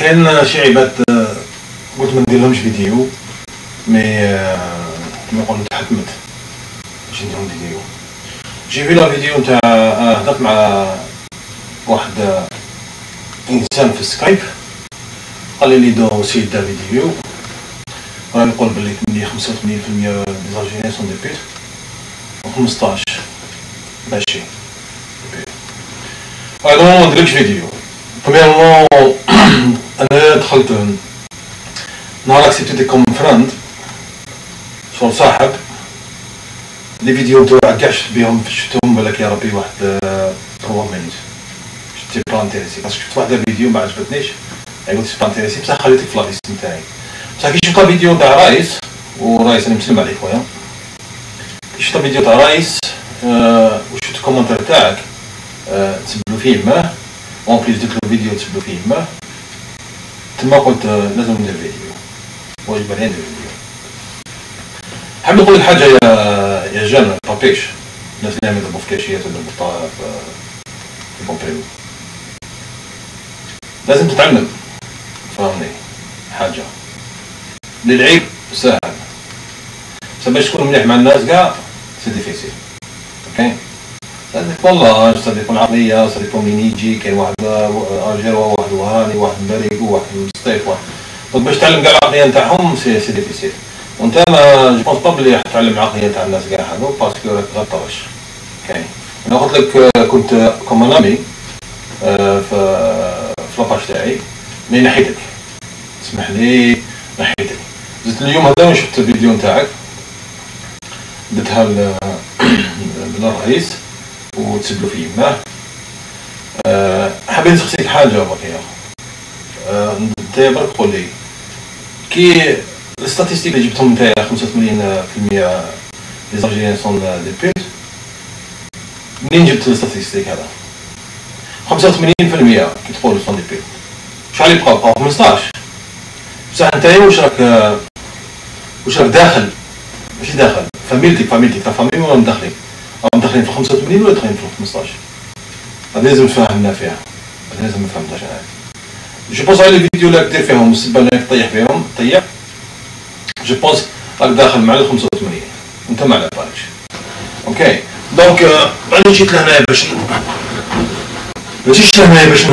كاين شي عباد قلت ما نديرلهمش فيديو مي كيما يقولوا تحتمت باش نديرلهم فيديو. جي في لا فيديو نتاع هضرت مع واحد انسان في سكايب قال لي دو سي دار فيديو راني نقول بلي 85% دي زالجيريان سون دي بيت و15 ماشي انا ما نديرلكش فيديو. برومييرمون انا دخلت نهار اكسبتيتي كوم فريند شغل صاحب لي فيديو نتاعك كاع شفت بهم شفتهم بالك يا ربي واحد 3 مينوت شتي با انتريسي باسكو شفت واحد الفيديو ما عجبتنيش قلت سي با انتريسي بصح خليتك في لافيست نتاعي. بصح كي شفت الفيديو تاع رايس ورايس انا مسلم عليك خويا كي شفت الفيديو تاع رايس وشفت الكومنتير تاعك تسبلو فيه ماه اون بليس ديك الفيديو تسبلو فيه ماه تما قلت لازم ندير فيديو واجب عليا ندير فيديو. حاب نقول لك حاجه يا جان بابيش الناس اللي يضربوا في كاشيات ويضربوا في بومبريو لازم تتعلم فهمني حاجه للعيب ساهل بس باش تكون مليح مع الناس كاع سي ديفيسيل. اوكي صدق والله صدق العقليه صدق منين يجي كاين واحد الجيروا واحد وهاني واحد مبارك واحد مستيف واحد دونك باش تعلم كاع العقليه نتاعهم سي ديفيسيل وانت ما جو بونس با بلي راح تعلم العقليه تاع الناس كاع هذو باسكو راك غطاش. اوكي انا قلت لك كنت كوم امي في لاباج تاعي مي نحيتك اسمح لي نحيتك زدت اليوم هذا شفت الفيديو نتاعك درتها للرئيس وتسبلو فيه ماه حابين نسقسيك حاجه باقيه انت برك قول لي كي الستاتيستيك اللي جبتهم نتايا 85% لي زالجيريان سون دي بيت منين جبت الستاتيستيك هذا 85% كي تقول سون دي بيت شحال يبقاو 15 بصح نتايا واش راك داخل ماشي داخل فاميلتك لا فامي ولا مدخلين مدخلين في 85 ولا داخلين في 15 هذا لازم تفهمنا فيها هذا لازم نفهمتهاش انا جو بونس على لي فيديو اللي دير فيهم السبه اللي طيح فيهم طيح جو بونس راك داخل مع 85 وانت ما على بالكش. اوكي دونك انا جيت لهنايا باش ماشيش لهنايا باش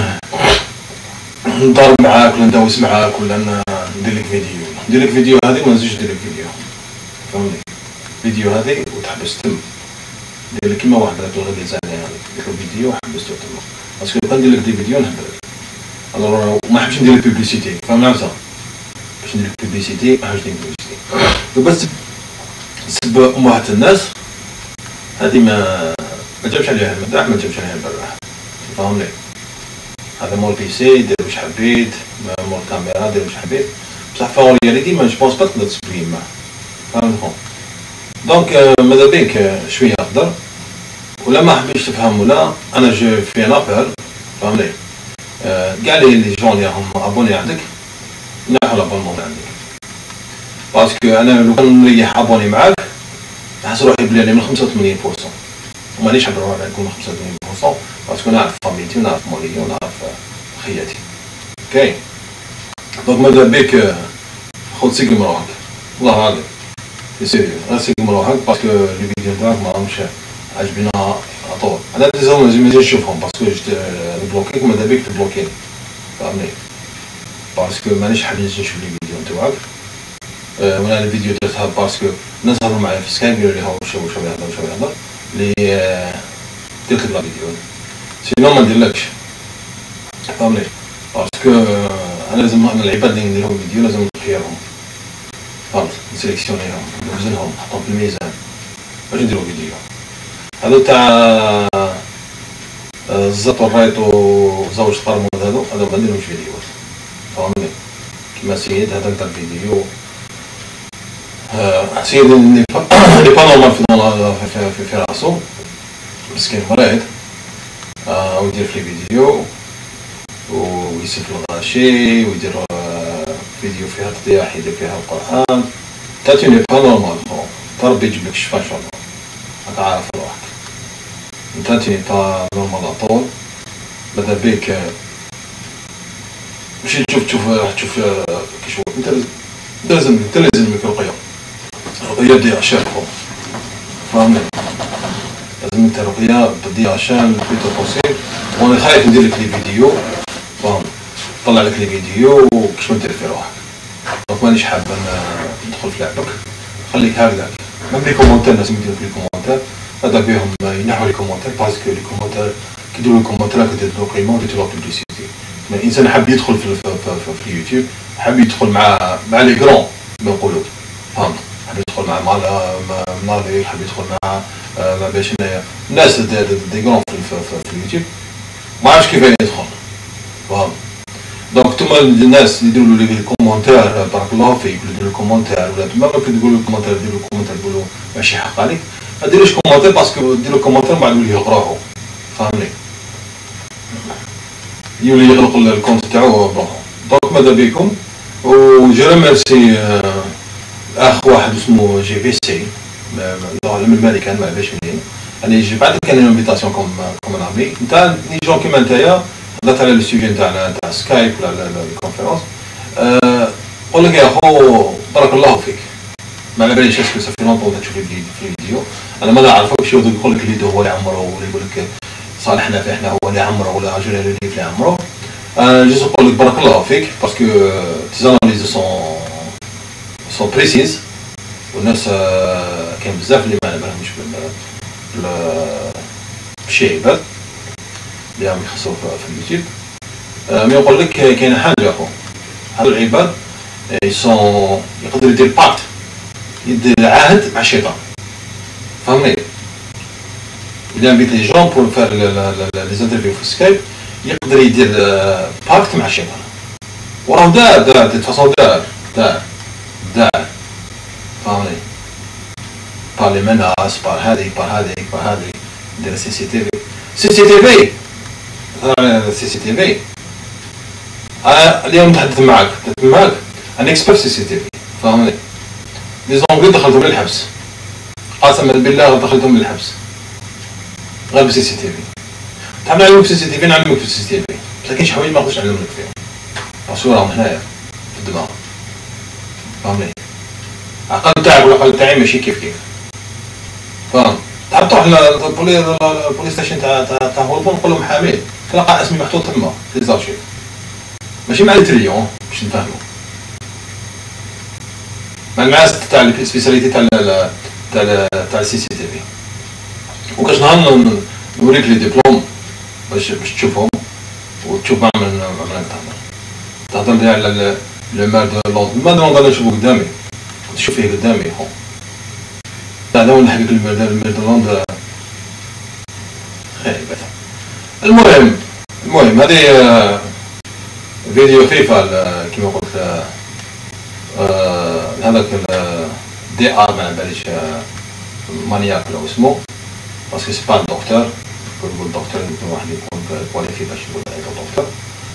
نضرب معاك ولا ندوس معاك ولا ندير لك فيديو هذه وما نزيدش ندير لك فيديو فهمني فيديو هذه وتحبس تم ندير لك كيما واحد راك غادي زعما ديك الفيديو وحبستو تما باسكو بقا ندير لك دي فيديو نهبلك الوغ ما حبش ندير لك بوبليسيتي فهمنا عفسه باش ندير لك بوبليسيتي ما حبش ندير بوبليسيتي بس تسب امهات الناس هذه ما جابش عليها المداح ما جابش عليها البراح فهمني هذا مول بيسي دير واش حبيت مول كاميرا دير واش حبيت بصح فاون رياليتي ما جوبونس با تقدر تسبلي معاه فهمتهم. دونك ماذا بيك شويه هضر ولا ما حبيتش تفهم ولا انا جو في نابل فهمني كاع لي جون اللي راهم ابوني عندك نحو لابونمون عندك باسكو انا لو كان نريح ابوني معاك نحس روحي بلي انا من 85% ومانيش حاب نروح نكون 85% باسكو نعرف فاميلتي ونعرف موليي ونعرف خياتي. اوكي دونك ماذا بيك خذ سيقم روحك والله غالب سي سيريو سيقم روحك باسكو لي فيديو تاعك ماهمش عجبنا اطول انا ديزون لازم نشوفهم باسكو جيت نبلوكيك ماذا بيك تبلوكيني فهمني باسكو مانيش حاب نشوف لي فيديو نتاعك وانا الفيديو درتها باسكو الناس هضروا معايا في سكايب قالوا لي ها واش يهضر لي درت لك لا فيديو سينو ما نديرلكش فهمني باسكو انا لازم انا العباد اللي نديرهم فيديو لازم نخيرهم فهمت نسيليكسيونيهم نوزنهم نحطهم في الميزان باش نديرو فيديو. هذا تاع الزط والرايط وزوج قرمود هذو ما نديرهمش فيديوهات فهمني كيما سيد هذا تاع الفيديو سيد اللي با نورمال في راسو مسكين مريض ويدير في الفيديو ويسيف الغاشي ويدير فيديو فيها تطياح يدير فيها القرآن تاتيني با نورمال ربي يجيب لك الشفا ان شاء الله راك عارف روحك تاتيني با نورمال اطول ماذا بيك ماشي تشوف كيشوف انت لازم رقيه ديال عشان فهمني. لازم انت رقيه ديال عشان بيتو بوسيبل. وانا خايف ندير لك لي فيديو فهم نطلع لك لي فيديو كيش ما دير في روحك. دونك مانيش حاب ندخل في لعبك، خليك هكذاك. ميم لي كومونتير الناس يديروا في لي كومونتير هذا بهم ينحوا لي كومونتير باسكو لي كومونتير كيديروا لي كومونتير كيديروا قيمه وديروا بوبليسيتي. الانسان حاب يدخل في اليوتيوب، حاب يدخل مع لي كرون كما نقولوا فهمت، حاب يدخل مع منالي، حاب يدخل مع باش الناس دي كرون في اليوتيوب ما عرفش كيف يدخل فهمت. دونك نتوما الناس اللي يديروا لي كومونتير بارك الله فيك، اللي يديروا كومونتير ولا تما كتقولوا كومونتير ديروا كومونتير تقولوا ماشي حق عليك، ما ديروش كومونتير باسكو ديروا كومونتير بعد يولي يقراوه فهمني، يولي يغلق الكونت تاعو بروحو. دونك ماذا بكم وجو ريميرسي اخ واحد اسمه جي في سي من المانيكان ما باش منين، يعني جي بعد كان انفيتاسيون كوم امي نتاع ني جون كيما نتايا هضرت على لو سوجي نتاع سكايب ولا الكونفيرونس. قول لك يا اخو بارك الله فيك، ما على باليش اسكو صافي لونطون تشوف في الفيديو، انا ما نعرفكش يقول لك الفيديو هو اللي عمره ولا يقول لك صالح نافع احنا هو اللي عمره ولا رجل اللي عمره. جوست نقول لك بارك الله فيك باسكو تيزاناليز سون بريسيز، والناس كاين بزاف اللي ما بالهمش بشي عباد اللي راهم يخصو في اليوتيوب. مي نقول لك كاين حاجه اخو، هادو العباد يقدر يدير باكت، يدير عهد مع الشيطان فهمني. il invite les gens pour faire les interviews في سكايب، يقدر يدير باكت مع الشيطان وراه دار دي فاصون دار فهمني، بار لي مناس بار هذه دير سي سي تي في اليوم نتحدث معك انا اكسبيرت سي سي تي في فهمني. لي زونغلي دخلتهم للحبس قسما بالله، دخلتهم للحبس غير بسي سي تي في. تعال نعلمك في سي تي في، نعلمك في سي تي في، بصح كاين شي حوايج ما نقدرش نعلمك فيهم باسكو راهم هنايا في الدماغ فهمني. العقل تاعك والعقل تاعي ماشي كيف فهم. تعال تروح للبوليس ستيشن تاع هولبون نقول لهم حميد تلقى اسمي محطوط تما في لي زارشيف، ماشي مع التريون باش نفهمو، مع الناس تاع السبيسياليتي تاع السي سي تي في. وكاش نهار نوريك لي ديبلوم باش تشوفهم وتشوف مع من تهضر لي على لو مار دو لوند. ما نقدر نشوفو قدامي، تشوف فيه قدامي خو هذا هو نحكي المار دو لوند خايبة. المهم هذه فيديو خفيفة كيما قلت هذاك دي ار ما باليش مانياك ولا اسمه باسكو سي با دكتور، نقول دكتور يمكن واحد يكون كواليفي باش يقول دكتور.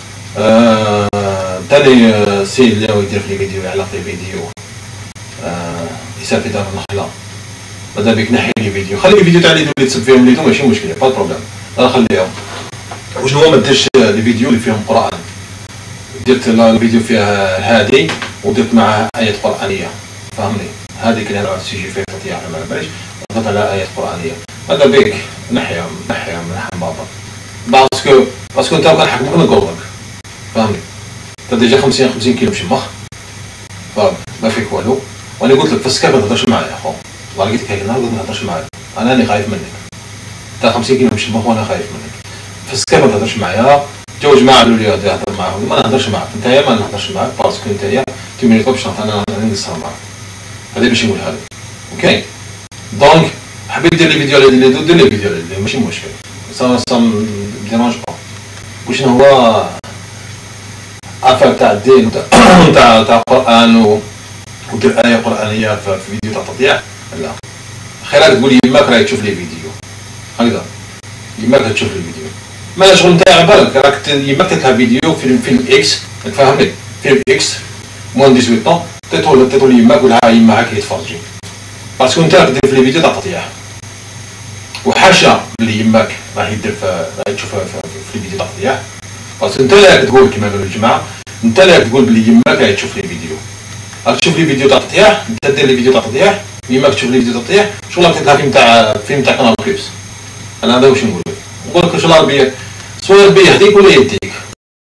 تاني سي اللي هو يدير في لي فيديو يعلق لي فيديو يسال في دار النخله، ماذا بك نحي لي فيديو، خلي لي فيديو تاع اللي تسب فيهم ليدو ماشي مشكله با بروبليم، انا خليهم. وشنو هو ما ديرش لي فيديو اللي فيهم قران، درت الفيديو فيها هادي ودرت معها آيات قرآنية فهمني، هذه كان على السيجي فيها تطيع ما باليش ضغط على آيات قرآنية. هذا بيك نحيهم بابا باسكو انت كان حكمك نقولك فهمني، انت ديجا 50 كيلو مشمخ فما فيك والو. وانا قلت لك في السكايب ما تهضرش معايا اخو، والله لقيتك هاك النهار قلت ما تهضرش معايا، انا راني خايف منك، انت 50 كيلو مشمخ وانا خايف منك. في السكايب ما تهضرش معايا، جو جماعه قالوا لي اهضر معاهم، ما نهضرش معاك نتايا، ما نهضرش معاك باسكو نتايا تيمينيطو باش انا نقصر معاك، هذا باش نقولها لك اوكي. دونك حبيت دير لي فيديو اللي دير لي فيديو اللي ماشي مشكل، سا ديرونج با. وشنو هو افاك تاع الدين تاع القران ودير ايه قرانيه في فيديو تاع تطيع، لا خيرك تقول يماك راهي تشوف لي فيديو هكذا، يماك تشوف لي فيديو ما شغل نتاع بالك، راك يماك تلقى فيديو فيلم اكس تفهمني، فيلم اكس موان 18 طون تدخل يماك ولا يما هاك يتفرجي باسكو نتا راك دير في لي فيديو تاع تطيع، وحاشا بلي يماك راهي دير راهي تشوف في لي فيديو تاع تطيع باسكو نتا راك تقول كيما قالوا الجماعه انت اللي تقول بلي يماك راهي تشوف لي فيديو، راك تشوف لي فيديو تاع تطيح، انت دير لي فيديو تاع تطيح، يماك تشوف لي فيديو تطيح، شغل راك تطلع فيلم تاع قناه بليس. انا هذا واش نقول لك شغل ربي سواء ربي يهديك ولا يديك،